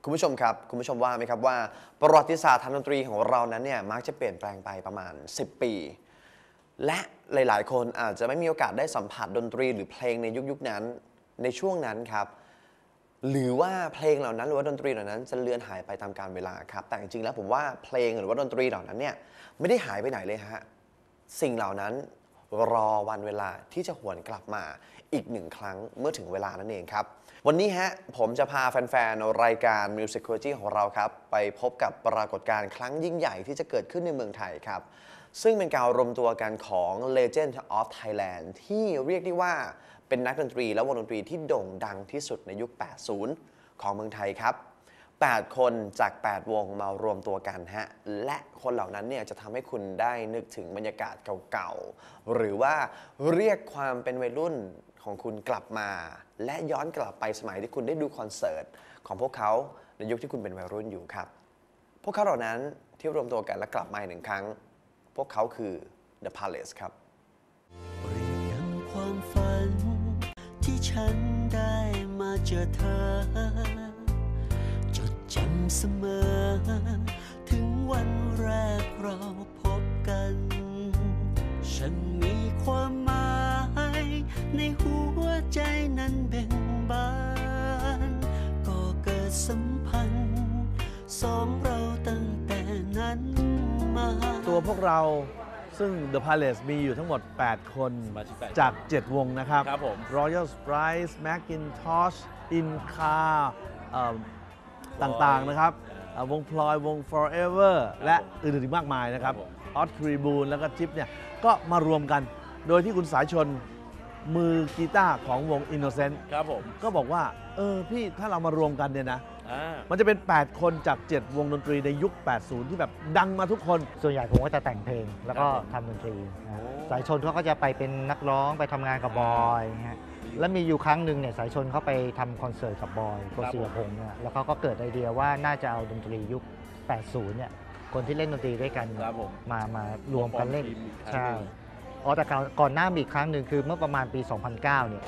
คุณผู้ชมครับคุณผู้ชมว่าไหมครับว่าประวัติศาสตร์ทางดนตรีของเรานั้นเนี่ยมักจะเปลี่ยนแปลงไปประมาณ10 ปีและหลายๆคนอาจจะไม่มีโอกาสได้สัมผัสดนตรีหรือเพลงในยุคนั้นในช่วงนั้นครับหรือว่าเพลงเหล่านั้นหรือว่าดนตรีเหล่านั้นจะเลือนหายไปตามกาลเวลาครับแต่จริงๆแล้วผมว่าเพลงหรือว่าดนตรีเหล่านั้นเนี่ยไม่ได้หายไปไหนเลยฮะสิ่งเหล่านั้นรอวันเวลาที่จะหวนกลับมาอีก1 ครั้งเมื่อถึงเวลานั่นเองครับวันนี้ฮะผมจะพาแฟนๆรายการ Musicology ของเราครับไปพบกับปรากฏการณ์ครั้งยิ่งใหญ่ที่จะเกิดขึ้นในเมืองไทยครับซึ่งเป็นการรวมตัวกันของ Legend of Thailand ที่เรียกได้ว่าเป็นนักดนตรีและวงดนตรีที่โด่งดังที่สุดในยุค 80 ของเมืองไทยครับ8 คนจาก 8 วงมารวมตัวกันฮะและคนเหล่านั้นเนี่ยจะทำให้คุณได้นึกถึงบรรยากาศเก่าๆหรือว่าเรียกความเป็นวัยรุ่นของคุณกลับมาและย้อนกลับไปสมัยที่คุณได้ดูคอนเสิร์ตของพวกเขาในยุคที่คุณเป็นวัยรุ่นอยู่ครับพวกเขาเหล่านั้นที่รวมตัวกันและกลับมาอีก1 ครั้งพวกเขาคือ The Palace ครับเปรียบดังความฝันที่ฉันได้มาเจอเธอจดจำเสมอถึงวันแรกเราพบกันฉันมีความหมายในหัวใจนั้นเบ่งบานก็เกิดสัมพันธ์สองเราตั้งแต่นั้นมาตัวพวกเราซึ่ง The Palace มีอยู่ทั้งหมด 8 คนจาก 7 วงนะครับครับผม Royal Sprite Macintosh Inca ต่างๆนะครับวงพลอยวง Forever และอื่นๆอีกมากมายนะครับออสครีบูนแล้วก็จิ๊บเนี่ยก็มารวมกันโดยที่คุณสายชนมือกีตาร์ของวง Innocent ครับผมก็บอกว่าพี่ถ้าเรามารวมกันเนี่ยนะมันจะเป็น 8 คนจาก 7 วงดนตรีในยุค 80 ที่แบบดังมาทุกคนส่วนใหญ่ผมก็จะแต่งเพลงแล้วก็ทำดนตรีสายชนเขาก็จะไปเป็นนักร้องไปทำงานกับบอยแล้วมีอยู่ครั้งหนึ่งเนี่ยสายชนเขาไปทำคอนเสิร์ตกับบอยโกศิยพงษ์เนี่ยแล้วเขาก็เกิดไอเดียว่าน่าจะเอาดนตรียุค 80 เนี่ยคนที่เล่นดนตรีด้วยกันมารวมกันเล่นใช่แต่ก่อนหน้ามีอีกครั้งหนึ่งคือเมื่อประมาณปี 2009 เนี่ย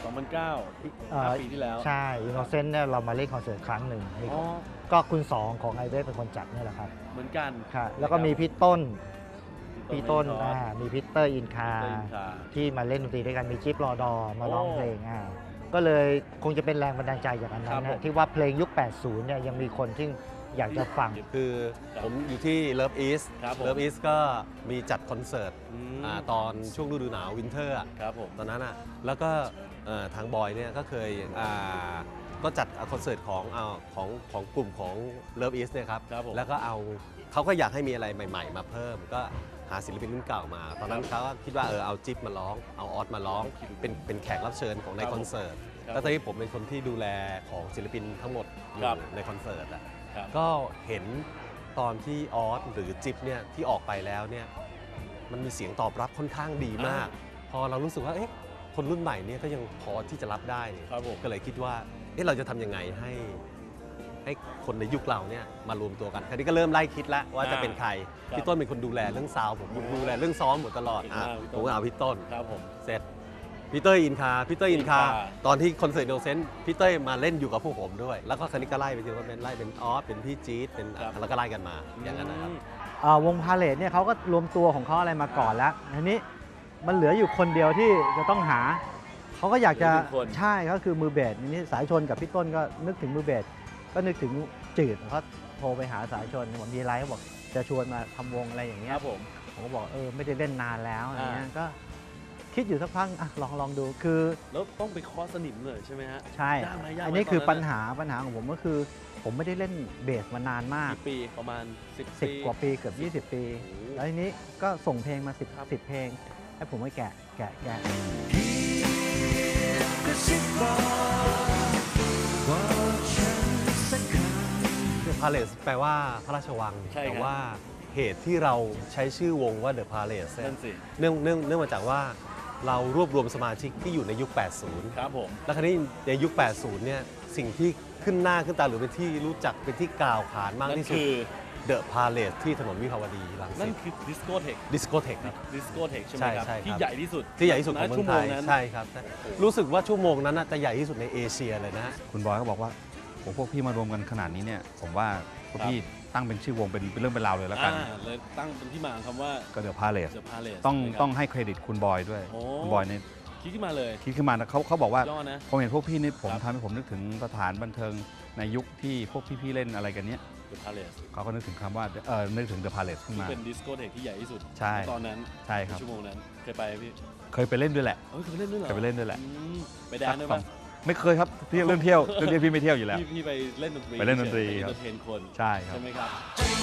2009 ปีที่แล้วใช่อินโนเซนต์เนี่ยเรามาเล่นคอนเสิร์ตครั้งหนึ่งก็คุณ2ของไอเวเป็นคนจัดนี่แหละครับเหมือนกันค่ะแล้วก็มีพี่ต้นมีพี่เตอร์อินคาที่มาเล่นดนตรีด้วยกันมีจิ๊บรอดอมาร้องเพลงก็เลยคงจะเป็นแรงบันดาลใจจากอันนั้นนะที่ว่าเพลงยุค 80 เนี่ยยังมีคนที่อยากจะฟังคือผมอยู่ที่ Love East Love East ก็มีจัดคอนเสิร์ตตอนช่วงฤดูหนาววินเทอร์ตอนนั้นแล้วก็ทางบอยเนี่ยก็เคยก็จัดคอนเสิร์ตของกลุ่มของ Love East เนี่ยครับแล้วก็เขาก็อยากให้มีอะไรใหม่ๆมาเพิ่มก็หาศิลปินรุ่นเก่ามาตอนนั้นเขาก็คิดว่าเอาจิ๊บมาร้องเอาออสมาร้องเป็นแขกรับเชิญของในคอนเสิร์ตแล้วตอนนี้ผมเป็นคนที่ดูแลของศิลปินทั้งหมดในคอนเสิร์ตก็เห็นตอนที่ออสหรือจิ๊บเนี่ยที่ออกไปแล้วเนี่ยมันมีเสียงตอบรับค่อนข้างดีมากพอเรารู้สึกว่าคนรุ่นใหม่เนี่ยก็ยังพอที่จะรับได้ก็เลยคิดว่าเราจะทำยังไงให้คนในยุคเราเนี่ยมารวมตัวกันคราวนี้ก็เริ่มไล่คิดแล้วว่าจะเป็นใครพี่ต้นเป็นคนดูแลเรื่องซาวด์ผมดูแลเรื่องซ้อมหมดตลอดผมก็เอาพี่ต้นเสร็จพีเตอร์อินคาตอนที่คอนเสิร์ตโนเซนต์พีเตอร์มาเล่นอยู่กับพวกผมด้วยแล้วก็คราวนี้ก็ไล่ไปทีว่าเป็นไล่เป็นออสเป็นพี่จี๊ดเป็นแล้วก็ไล่กันมาอย่างนั้นนะครับวงพาเลทเนี่ยเขาก็รวมตัวของเขาอะไรมาก่อนแล้วทีนี้มันเหลืออยู่คนเดียวที่จะต้องหาเขาก็อยากจะใช่ก็คือมือเบสนี่สายชนกับพี่ต้นก็นึกถึงมือเบสก็นึกถึงจืดเขาโทรไปหาสายชนบอกมีอะไรเขาบอกจะชวนมาทำวงอะไรอย่างเงี้ยผมก็บอกไม่ได้เล่นนานแล้วอะไรเงี้ยก็คิดอยู่สักพักลองดูคือแล้วต้องไปคอร์สสนิมเลยใช่ไหมฮะใช่อันนี้คือปัญหาของผมก็คือผมไม่ได้เล่นเบสมานานมากกี่ปีประมาณ 10 กว่าปีเกือบ20 ปีแล้วทีนี้ก็ส่งเพลงมา10 เพลงให้ผมไปแกะ The Palace แปลว่าพระราชวังแต่ว่าเหตุที่เราใช้ชื่อวงว่า The Palace เนื่องมาจากว่าเรารวบรวมสมาชิกที่อยู่ในยุค 80 ครับผมแล้วคราวนี้ในยุค 80 เนี่ยสิ่งที่ขึ้นหน้าขึ้นตาหรือเป็นที่รู้จักเป็นที่กล่าวขานมากที่สุด The Palace ที่ถนนวิภาวดีรังสิตนั่นคือดิสโกเทคครับดิสโกเทคใช่ไหมครับที่ใหญ่ที่สุดของเมืองไทยใช่ครับรู้สึกว่าชั่วโมงนั้นจะใหญ่ที่สุดในเอเชียเลยนะคุณบอยก็บอกว่าพวกพี่มารวมกันขนาดนี้เนี่ยผมว่าพวกพี่ตั้งเป็นชื่อวงเป็นเรื่องเป็นราวเลยแล้วกันเลยตั้งเป็นที่มาของคำว่าก็เดอะพาเลส The Palace ต้องให้เครดิตคุณบอยด้วยโอ้คุณบอยเนี่ยคิดขึ้นมาเลยคิดขึ้นมาเขาบอกว่าย่อนะผมเห็นพวกพี่นี่ผมครับทำให้ผมนึกถึงสถานบันเทิงในยุคที่พวกพี่ๆเล่นอะไรกันเนี้ย The Palace เขาก็นึกถึงคำว่านึกถึงเดอะพาเลสขึ้นที่มาเป็นดิสโกเทคที่ใหญ่ที่สุดใช่ตอนนั้นใช่ครับชั่วโมงนั้นเคยไปไหมพี่เคยไปเล่นด้วยแหละเคยไปเล่นด้วยเหรอเคยไปเล่นด้วยแหละอืมไปแดนด้วยปะไม่เคยครับพี่เรื่องเที่ยวเรื่องนี้พี่ไม่เที่ยวอยู่แล้วพี่ไปเล่นดนตรีไปเล่นดนตรีไปครับเอนเตอร์เทนคนใช่ครับใช่ไหมครับ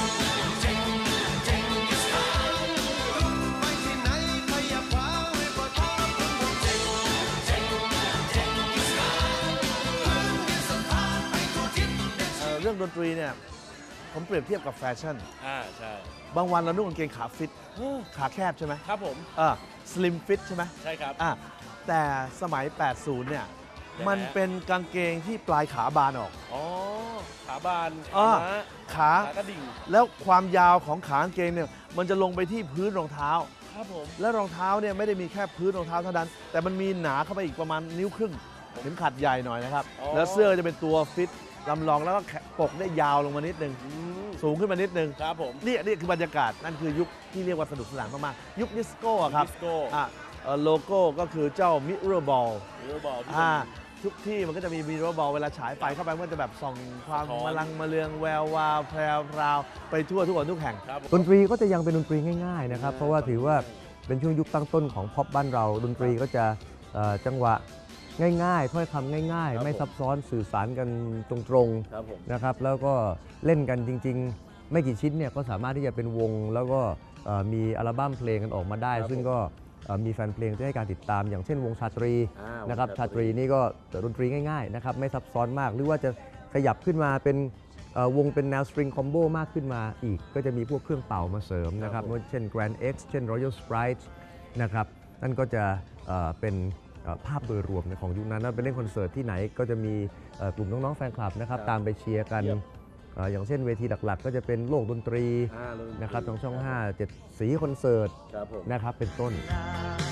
เรื่องดนตรีเนี่ยผมเปรียบเทียบกับแฟชั่นใช่บางวันเรานุ่งกางเกงขาฟิตขาแคบใช่ไหมครับผมสลิมฟิตใช่ไหมใช่ครับแต่สมัย 80 เนี่ยยังไงฮะมันเป็นกางเกงที่ปลายขาบานออกอ๋อขาบานอ่าม้าขาขากระดิ่งแล้วความยาวของขากางเกงเนี่ยมันจะลงไปที่พื้นรองเท้าครับผมและรองเท้าเนี่ยไม่ได้มีแค่พื้นรองเท้าเท่านั้น แต่มันมีหนาเข้าไปอีกประมาณนิ้วครึ่งเข็มขัดใหญ่หน่อยนะครับอ๋อแล้วเสื้อจะเป็นตัวฟิตลำลองแล้วก็ปกได้ยาวลงมานิดนึงอืมสูงขึ้นมานิดนึงครับผมนี่คือบรรยากาศนั่นคือยุคที่เรียกว่าสนุกสนานมากๆยุคดิสโก้อะครับดิสโก้โลโก้ก็คือเจ้ามิเรอร์บอลหรือบอลที่ทุกที่มันก็จะมีมิเรอร์บอลเวลาฉายไฟเข้าไปมันก็จะแบบส่องความสะท้อนมลังมะเลืองแวววาวแพรวพราวไปทั่วทุกคนทุกแห่งครับดนตรีก็จะยังเป็นดนตรีง่ายๆนะครับเพราะว่าถือว่าเป็นช่วงยุคตั้งต้นของพ็อปบ้านเราดนตรีก็จะจังหวะง่ายๆถ้อยคำง่ายครับๆ ไม่ซับซ้อนสื่อสารกันตรงครับผมๆนะครับแล้วก็เล่นกันจริงๆ ไม่กี่ชิ้นเนี่ยก็สามารถที่จะเป็นวง แล้วก็มีอัลบั้มเพลงกันออกมาได้ครับซึ่งก็มีแฟนเพลงที่ให้การติดตาม อย่างเช่นวงชาตรีวงนะครับชาตรีนี่ก็ดนตรีง่ายๆนะครับไม่ซับซ้อนมากหรือว่าจะขยับขึ้นมาเป็นวงเป็นแนวสตริงคอมโบมากขึ้นมาอีก ก็จะมีพวกเครื่องเป่ามาเสริมนะครับเช่น Grand X เช่น Royal Sprite นะครับนั่นก็จะเป็นภาพโดยรวมของยุคนั้นไปเล่นคอนเสิร์ตที่ไหนก็จะมีกลุ่มน้องๆแฟนคลับนะครับตามไปเชียร์กันอย่างเช่นเวทีหลักๆ ก็จะเป็นโลกดนตรีนะครับทางช่อง 5 7 สีคอนเสิร์ตครับผมนะครับเป็นต้นรัก